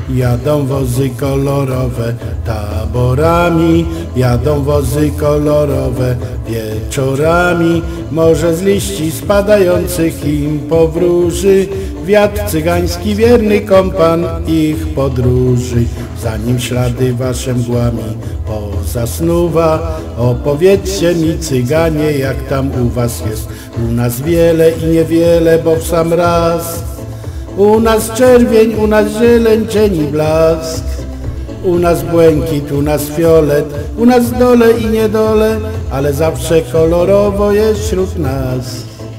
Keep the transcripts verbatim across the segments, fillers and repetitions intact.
Jadą wozy kolorowe taborami, jadą wozy kolorowe wieczorami. Może z liści spadających im powróży wiatr cygański, wierny kompan ich podróży. Zanim ślady wasze mgłami pozasnuwa, opowiedzcie mi, cyganie, jak tam u was jest. U nas wiele i niewiele, bo w sam raz. U nas czerwień, u nas zieleń, cieni blask. U nas błękit, u nas fiolet, u nas dole i niedole, ale zawsze kolorowo jest wśród nas.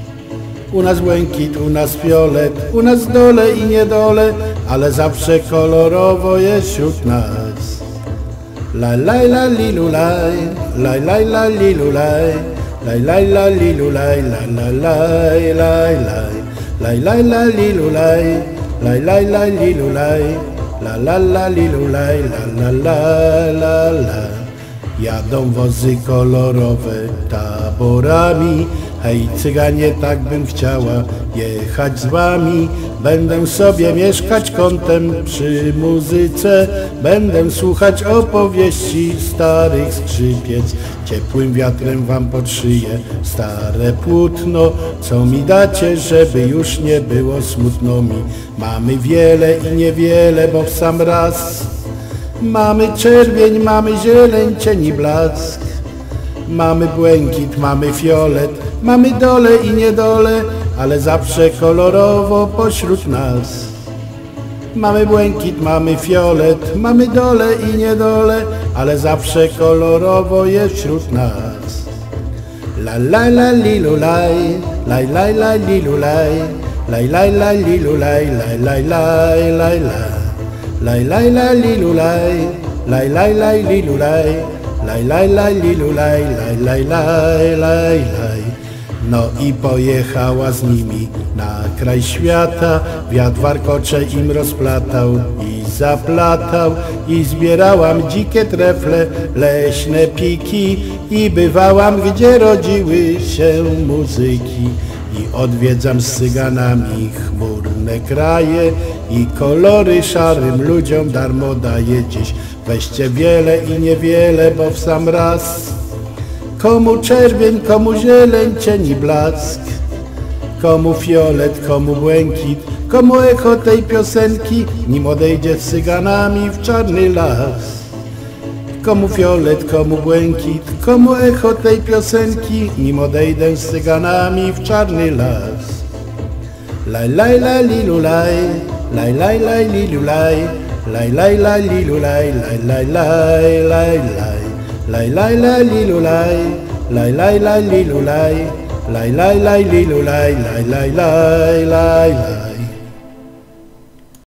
U nas błękit, u nas fiolet, u nas dole i niedole, ale zawsze kolorowo jest wśród nas. Laj, laj, la, lilu, laj, laj, laj, la, lilu, laj, laj, laj, la, lilu, laj, laj, laj, laj, laj, laj. Laj, laj, la, lilu, laj, laj, laj, la, lilu, laj, la, la, la, lilu, laj, la, la, la, la, la. Jadą wozy kolorowe taborami, hej cyganie, tak bym chciała jechać z wami. Będę sobie mieszkać kątem przy muzyce, będę słuchać opowieści starych skrzypiec. Ciepłym wiatrem wam pod szyję stare płótno, co mi dacie, żeby już nie było smutno mi. Mamy wiele i niewiele, bo w sam raz. Mamy czerwień, mamy zieleń, cieni blask. Mamy błękit, mamy fiolet, mamy dole i niedole, ale zawsze kolorowo pośród nas. Mamy błękit, mamy fiolet, mamy dole i niedole, ale zawsze kolorowo jest wśród nas. Laj, laj, la, lilu, laj, laj, laj, la, lilu, laj, laj, laj, la, lilu, laj, laj, laj, laj, laj, laj. Laj, laj, la, lilu, laj, laj, laj, laj, lilu, laj, laj, laj, laj, lilu, laj, laj, laj, laj, laj, laj. No i pojechała z nimi na kraj świata, wiatr warkocze im rozplatał i zaplatał. I zbierałam dzikie trefle, leśne piki i bywałam, gdzie rodziły się muzyki. I odwiedzam z cyganami chmurne kraje i kolory szarym ludziom darmo daję dziś. Weźcie wiele i niewiele, bo w sam raz. Komu czerwień, komu zieleń, cieni blask. Komu fiolet, komu błękit, komu echo tej piosenki, nim odejdzie z cyganami w czarny las. Komu fiolet, komu błękit, komu echo tej piosenki, nim odejdę z cyganami w czarny las. Laj, laj, la, lilu, laj, laj, laj, laj, lilu, laj, laj, laj, la, lilu, laj, laj, laj, laj, laj, laj. Laj, laj, la, lilu, laj, laj, laj, laj, lilu, laj, laj, laj, laj, lilu, laj, laj, laj, laj, laj, laj.